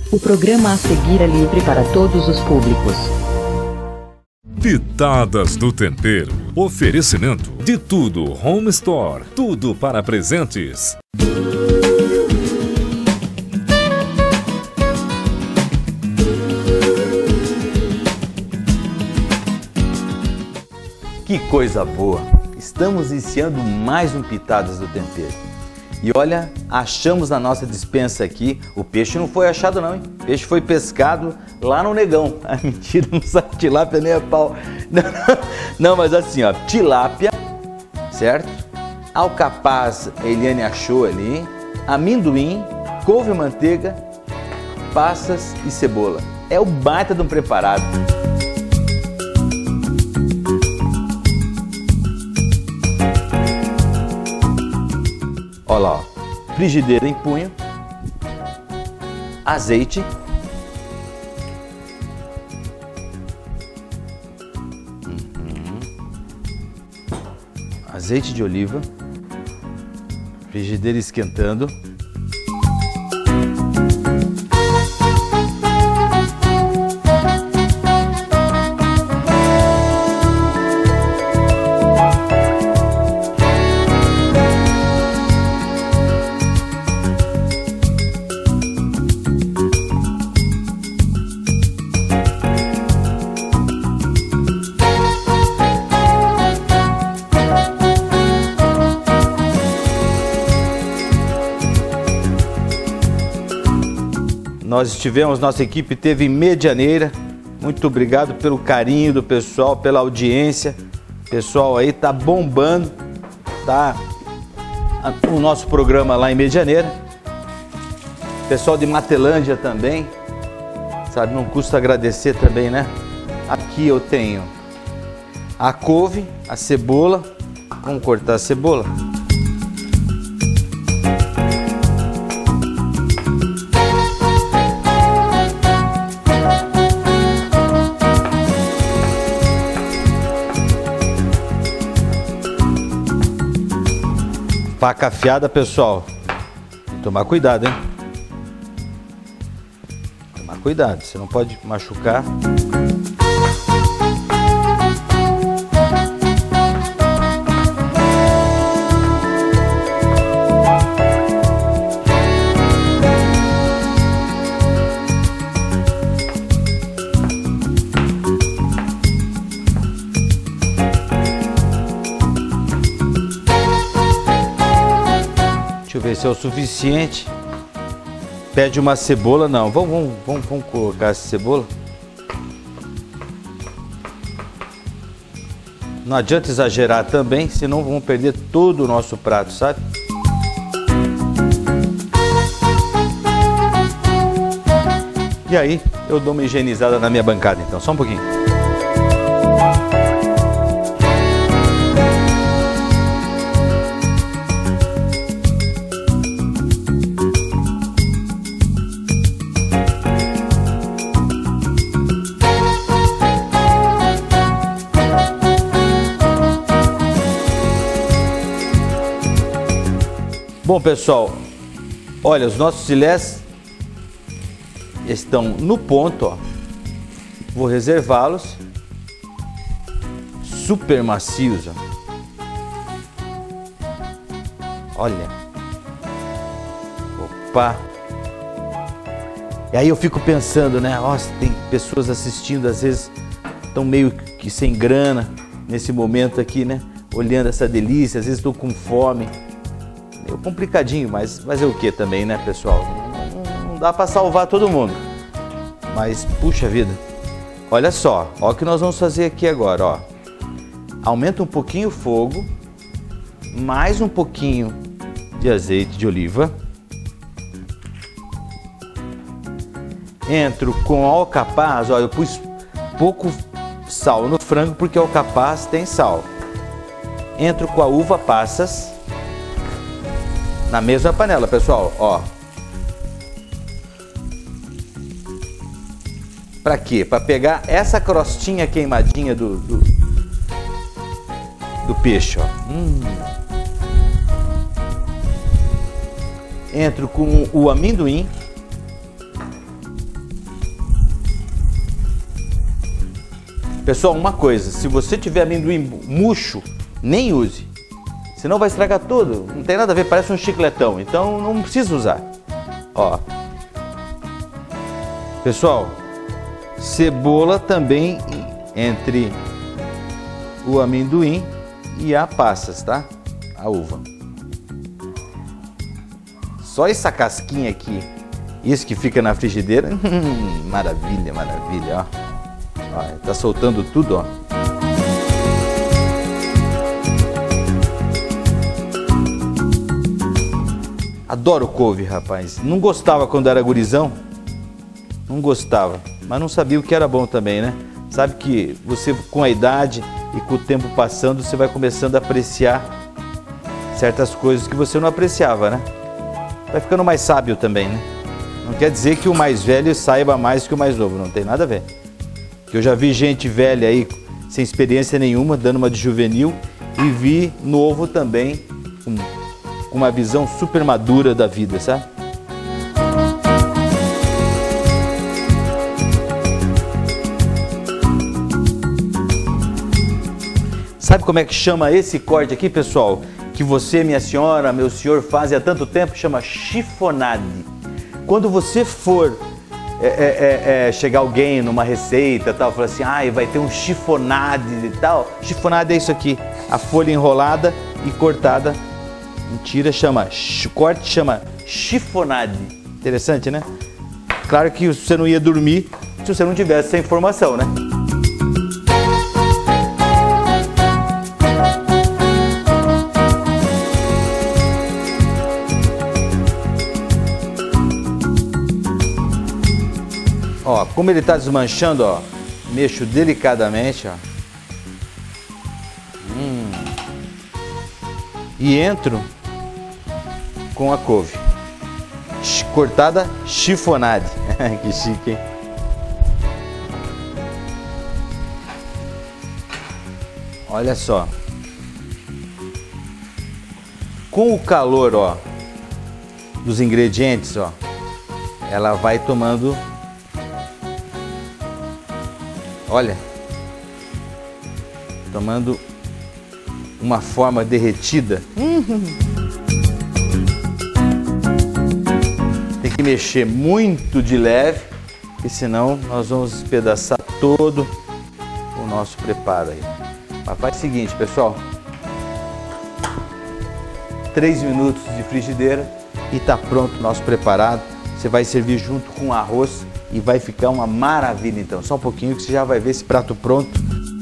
O programa a seguir é livre para todos os públicos. Pitadas do Tempero. Oferecimento de tudo Home Store. Tudo para presentes. Que coisa boa! Estamos iniciando mais um Pitadas do Tempero. E olha, achamos na nossa despensa aqui, o peixe não foi achado não, hein? O peixe foi pescado lá no Negão. Ah, mentira, não sabe tilápia nem a pau. Não, mas assim, ó, tilápia, certo? Alcapaz, a Eliane achou ali, amendoim, couve, manteiga, passas e cebola. É o baita de um preparado. Olha lá, ó. Frigideira em punho, azeite, azeite de oliva, frigideira esquentando. Nós estivemos, nossa equipe teve em Medianeira. Muito obrigado pelo carinho do pessoal, pela audiência. O pessoal aí tá bombando, tá? O nosso programa lá em Medianeira. Pessoal de Matelândia também, sabe? Não custa agradecer também, né? Aqui eu tenho a couve, a cebola. Vamos cortar a cebola. Faca afiada, pessoal. Tomar cuidado, hein? Tomar cuidado, você não pode machucar. Deixa eu ver se é o suficiente. Pede uma cebola, não. Vamos colocar essa cebola. Não adianta exagerar também, senão vamos perder todo o nosso prato, sabe? E aí, eu dou uma higienizada na minha bancada, então. Só um pouquinho. Bom, pessoal, olha, os nossos filés estão no ponto, ó. Vou reservá-los. Super macios, ó. Olha. Opa. E aí eu fico pensando, né? Nossa, tem pessoas assistindo, às vezes estão meio que sem grana nesse momento aqui, né? Olhando essa delícia, às vezes estão com fome. Meio complicadinho, mas fazer o que também, né, pessoal? Não dá para salvar todo mundo. Mas, puxa vida. Olha só, ó o que nós vamos fazer aqui agora, ó. Aumenta um pouquinho o fogo, mais um pouquinho de azeite de oliva. Entro com alcapaz, ó, eu pus pouco sal no frango porque o alcapaz tem sal. Entro com a uva passas na mesma panela, pessoal, ó. Pra quê? Pra pegar essa crostinha queimadinha do peixe, ó. Entro com o amendoim. Pessoal, uma coisa, se você tiver amendoim murcho, nem use. Senão vai estragar tudo. Não tem nada a ver, parece um chicletão. Então não precisa usar. Ó. Pessoal, cebola também entre o amendoim e a passas, tá? A uva. Só essa casquinha aqui, isso que fica na frigideira, maravilha, maravilha, ó. Ó, tá soltando tudo, ó. Adoro couve, rapaz. Não gostava quando era gurizão. Não gostava, mas não sabia o que era bom também, né? Sabe que você, com a idade e com o tempo passando, você vai começando a apreciar certas coisas que você não apreciava, né? Vai ficando mais sábio também, né? Não quer dizer que o mais velho saiba mais que o mais novo, não tem nada a ver. Que eu já vi gente velha aí, sem experiência nenhuma, dando uma de juvenil, e vi novo também, com uma visão super madura da vida, sabe? Sabe como é que chama esse corte aqui, pessoal? Que você, minha senhora, meu senhor, fazem há tanto tempo, chama chiffonade. Quando você for chegar alguém numa receita, tal, fala assim, vai ter um chiffonade e tal. Chiffonade é isso aqui, a folha enrolada e cortada. Mentira, corte chama chiffonade. Interessante, né? Claro que você não ia dormir se você não tivesse essa informação, né? Ó, como ele está desmanchando, ó, mexo delicadamente, ó. E entro com a couve cortada chiffonade. Que chique, hein? Olha só. Com o calor, ó, dos ingredientes, ó, ela vai tomando. Olha, tomando uma forma derretida. Tem que mexer muito de leve, porque senão nós vamos despedaçar todo o nosso preparo aí. Mas faz o seguinte, pessoal. 3 minutos de frigideira e tá pronto o nosso preparado. Você vai servir junto com o arroz. E vai ficar uma maravilha então. Só um pouquinho que você já vai ver esse prato pronto.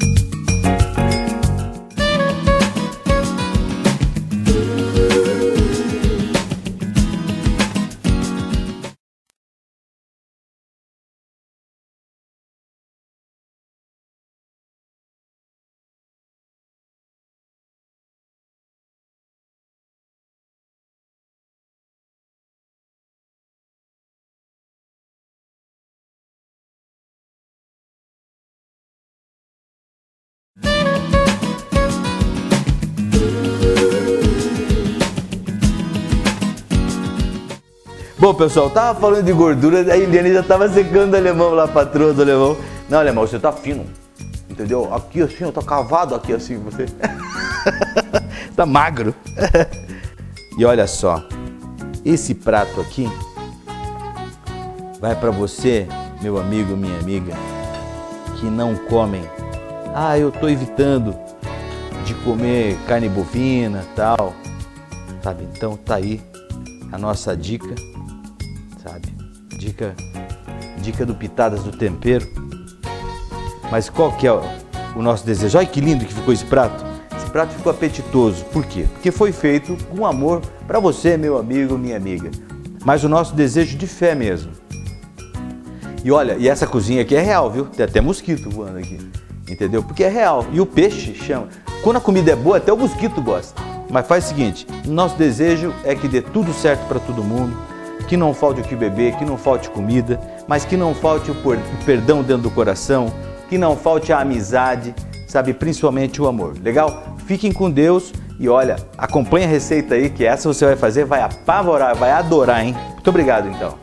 Bom, pessoal, tava falando de gordura, a Eliane já tava secando o alemão lá, a patroa do alemão. Não, alemão, você tá fino, entendeu? Aqui assim, eu tô cavado aqui assim, você. Tá magro. E olha só, esse prato aqui vai pra você, meu amigo, minha amiga, que não comem. Eu tô evitando de comer carne bovina, tal. Sabe, então tá aí a nossa dica. Sabe? Dica do Pitadas do Tempero. Mas qual que é o nosso desejo? Olha que lindo que ficou esse prato. Esse prato ficou apetitoso. Por quê? Porque foi feito com amor para você, meu amigo, minha amiga. Mas o nosso desejo de fé mesmo. E olha, e essa cozinha aqui é real, viu? Tem até mosquito voando aqui. Entendeu? Porque é real. E o peixe chama. Quando a comida é boa, até o mosquito gosta. Mas faz o seguinte, nosso desejo é que dê tudo certo para todo mundo, que não falte o que beber, que não falte comida, mas que não falte o perdão dentro do coração, que não falte a amizade, sabe, principalmente o amor. Legal? Fiquem com Deus e olha, acompanha a receita aí, que essa você vai fazer, vai apavorar, vai adorar, hein? Muito obrigado, então.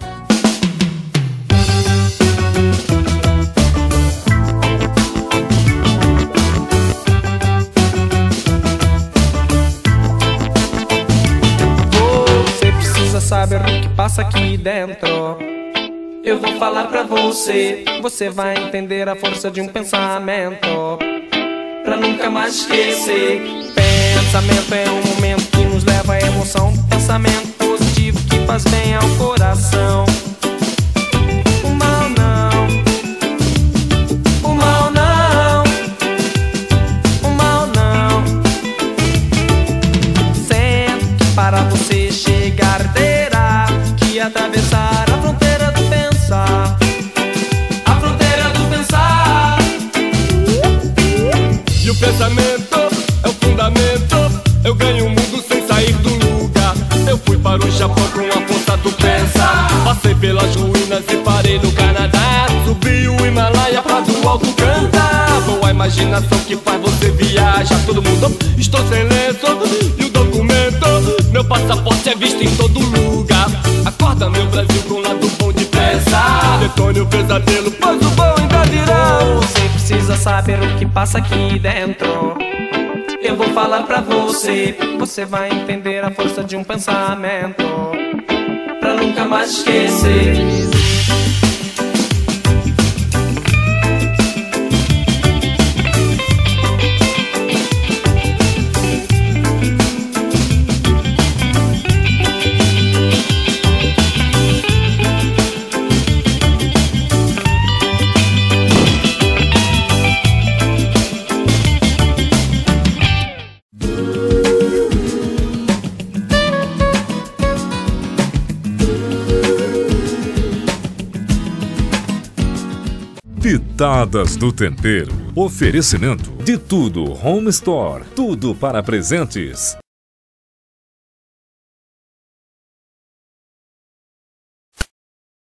saber o que passa aqui dentro. Eu vou falar pra você, você vai entender a força de um pensamento, pra nunca mais esquecer. Pensamento é um momento que nos leva à emoção. Pensamento positivo que faz bem ao coração. O mal não, o mal não, o mal não. Sempre que para você chegar terá que atravessar a fronteira do pensar. A fronteira do pensar. E o pensamento é o fundamento. Eu ganho o mundo sem sair do lugar. Eu fui para o Japão com a força do pensar. Passei pelas ruínas e parei no Canadá. Subi o Himalaia pra do alto cantar. Boa imaginação que faz você viajar. Todo mundo, estou sem lenço e o documento. Meu passaporte é visto em todo lugar. Acorda meu Brasil com o lado bom de pensar. Detone o pesadelo, pois o bom ainda virá. Você precisa saber o que passa aqui dentro. Eu vou falar pra você, você vai entender a força de um pensamento, pra nunca mais esquecer. Pitadas do Tempero. Oferecimento de Tudo Home Store. Tudo para presentes.